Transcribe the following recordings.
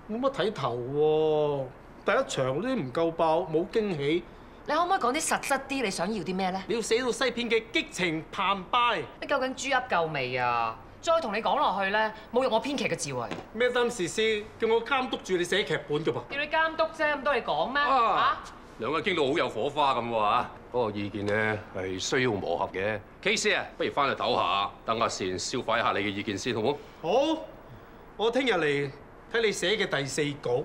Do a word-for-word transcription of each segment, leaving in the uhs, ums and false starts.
冇乜睇頭喎，第一場都唔夠爆，冇驚喜。 你可唔可以講啲實質啲？你想要啲咩咧？ 你要寫到西片嘅激情澎湃。 你究竟豬噏夠未啊？再同你講落去咧，侮辱我編劇嘅智慧。 咩擔事師叫我監督住你寫劇本㗎噃？ 叫你監督啫，咁多你講咩？ 啊！兩個傾到好有火花咁喎嚇，不過意見咧係需要磨合嘅。K 師啊，不如翻去唞下，等阿善消化一下你嘅意見先，好唔好？ 好，我聽日嚟睇你寫嘅第四稿。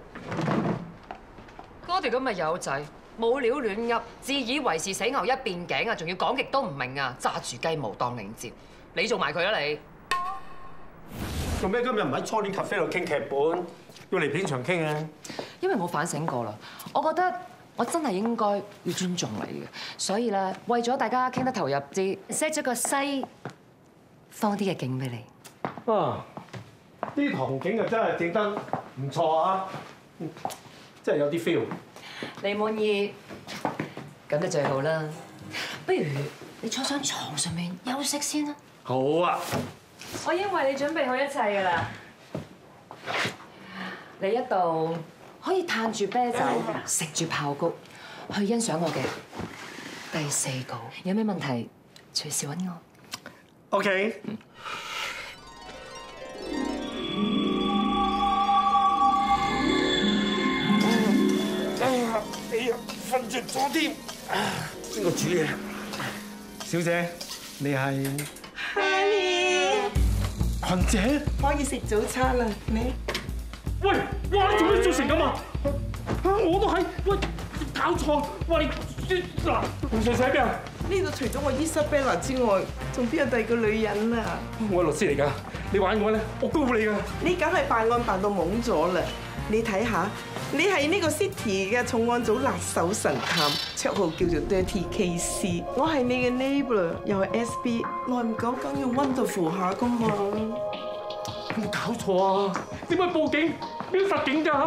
嗰條咁嘅友仔冇料亂噏，自以為是死牛一邊頸啊，仲要講極都唔明啊，揸住雞毛當令箭。你做埋佢啊你！ 做咩今日唔喺初戀 cafe 度傾劇本，要嚟片場傾啊？ 因為我反省過啦，我覺得我真係應該要尊重你嘅，所以咧為咗大家傾得投入啲 ，set 咗個西方啲嘅景俾你。 啊！啲堂景啊真係整得唔錯啊，真係有啲 feel。 你滿意咁就最好啦。不如你坐上床上面休息先啦。 好啊！ 我已經為你準備好一切㗎啦。你一度可以嘆住啤酒，食住爆谷，去欣賞我嘅第四稿。有咩問題隨時揾我。 OK。哎呀，哎呀，瞓着咗添。邊個煮嘢？小姐，你係？ Honey， 群姐， 可以食早餐啦，你。 喂，哇！你做咩做成咁啊？我都係，喂，搞錯，喂，嗱，洪順喺邊啊？ 呢度除咗我 Isabella 之外，仲邊有第二個女人啊？ 我係律師嚟㗎，你玩我咧，我告你㗎。 你梗係辦案辦到懵咗啦！你睇下，你係呢個 City 嘅重案組辣手神探，綽號叫做 Dirty K C。我係你嘅 neighbor，又係 S B， 耐唔久梗要 wonderful 下㗎嘛。 有冇搞錯啊？點解報警？邊個實警㗎？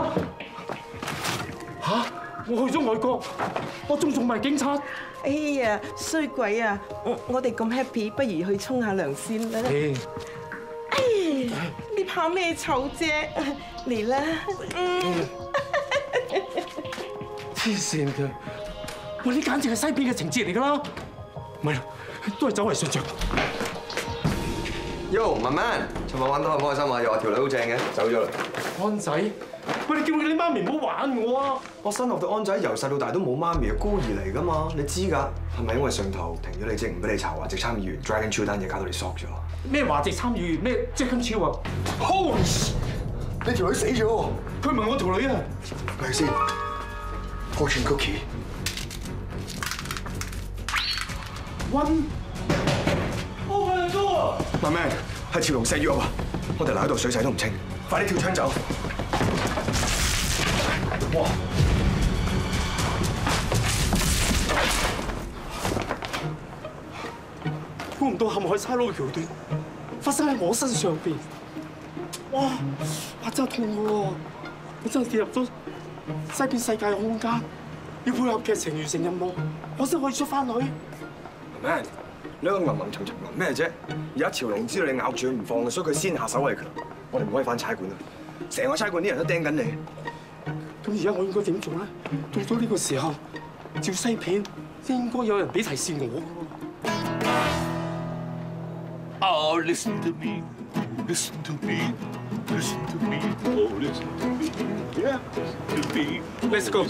嚇！我去咗外國，我仲做埋警察。 哎呀，衰鬼啊！我我哋咁 happy， 不如去沖下涼先啦。哎，你怕咩醜啫？嚟啦！嗯， 黐線嘅，喂！呢簡直係西片嘅情節嚟㗎啦。唔係啦，都係走為上着。 Yo， 慢慢，尋日玩得開唔開心啊？又話條女好正嘅，走咗啦。 安仔，喂！你叫你媽咪唔好玩我啊！ 我新學嘅安仔由細到大都冇媽咪，係孤兒嚟㗎嘛，你知㗎？係咪因為上頭停咗你職，唔俾你查華籍參議員 Dragon Chiu 單嘢，搞到你索咗？ 咩華籍參議員？咩 Dragon Chiu 啊 ？Holy！ 你條女死咗喎！ 佢唔係我條女啊！ 嚟先 ，Fortune Cookie。 One。Oh my God！ 慢慢，係潮龍石藥啊！我哋留喺度水洗都唔清，快啲跳窗走！哇！ 估唔到陷害差佬嘅橋段發生喺我身上邊，哇！我真係痛喎！我真係跌入咗西片世界嘅空間，要配合劇情完成任務，我先可以出翻去。 慢慢，你個吟吟沉沉吟咩啫？而家潮龍知道你咬住佢唔放，所以佢先下手為強。我哋唔可以翻差館啊！成個差館啲人都盯緊你。 咁而家我應該點做咧？到咗呢個時候，照西片應該有人俾提示我。 Oh, listen to me, listen to me, listen to me, oh, listen to me, yeah, listen to me. Let's go.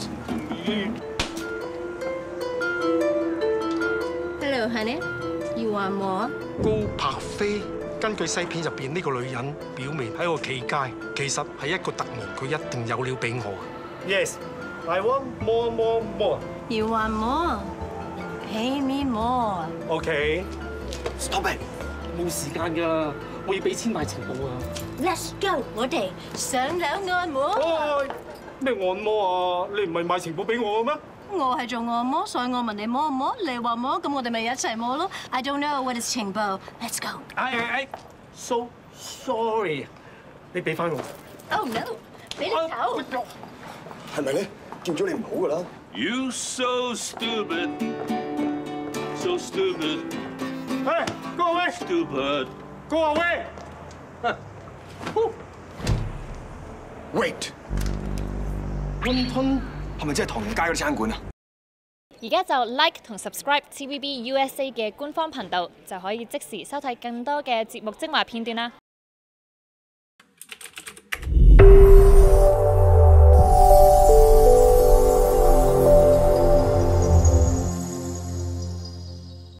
Hello, honey. You want more? 高柏飛根據西片入邊呢個女人表面喺度企街，其實係一個特務，佢一定有料俾我。Yes, I want more, more, more. You want more? Pay me more. Okay. Stop it！ 冇時間㗎，我要俾錢買情報啊 Let's go， 我哋上兩按摩。 哎，咩按摩啊？你唔係買情報俾我嘅咩？ 我係做按摩，所以我問你摸唔摸，你話摸，咁我哋咪一齊摸咯。I don't know what is 情報。Let's go。 哎哎哎 ，so sorry， 你俾翻我。 Oh no！ 俾你走。 係咪咧？叫咗你唔好㗎啦。 You so stupid, so stupid. Hey, go away! Stupid. Go away! Wait， 溫吞係咪即係唐人街嗰啲餐館啊？ 而家就 like 同 subscribe T V B U S A 嘅官方頻道，就可以即時收睇更多嘅節目精華片段啦。